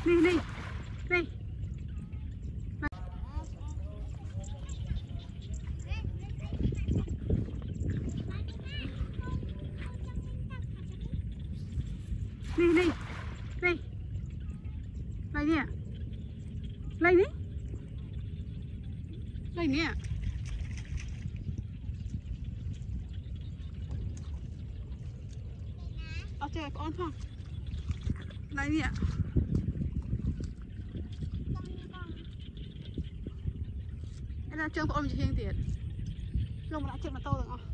Đi đi. Đi. Đi đi. Đi. Lấy đi ạ. Lấy đi. Lấy đi ạ. Ở chơi con không? Lấy đi ạ. Đây là trường của ông chị Hiên tiền. Lông đã chuyện mà to rồi không?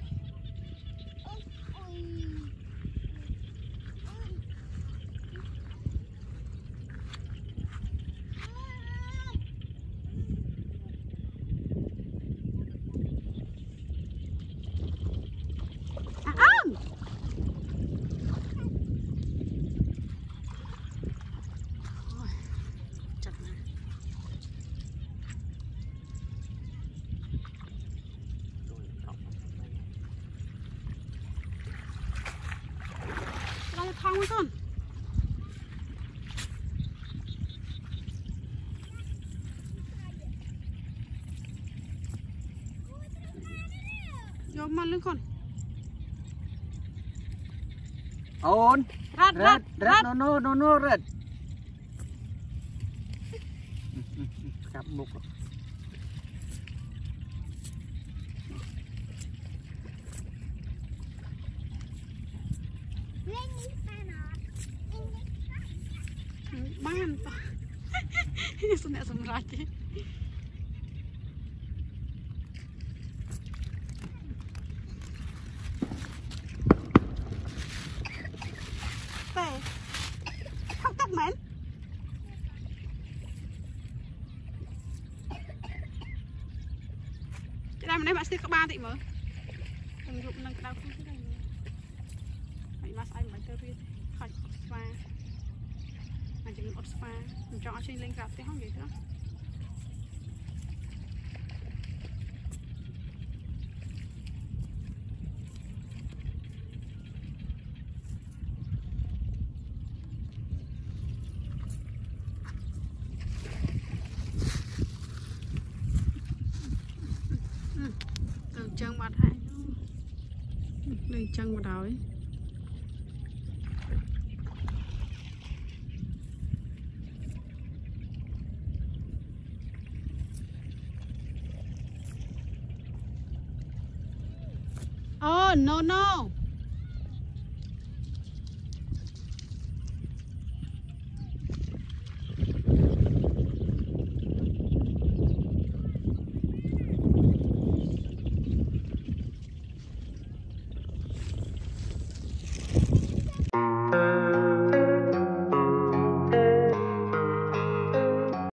Thong quá con. Vô mà lưng con. Ôn. Rát no rát. Cặp mục. Ban to. Sudah semrati. Teh. Không tắt mến. Cái này bạn sẽ có 3 tị mở. Đừng dụng nâng cái đau không thế này nữa. Hãy mask anh bánh tơ riêng. Khỏi spa. Anh chỉ một spa. Mình cho trên lên gặp thế không vậy đó. Từ chân mặt hai. Lên chân vào đầu ấy. Oh no no.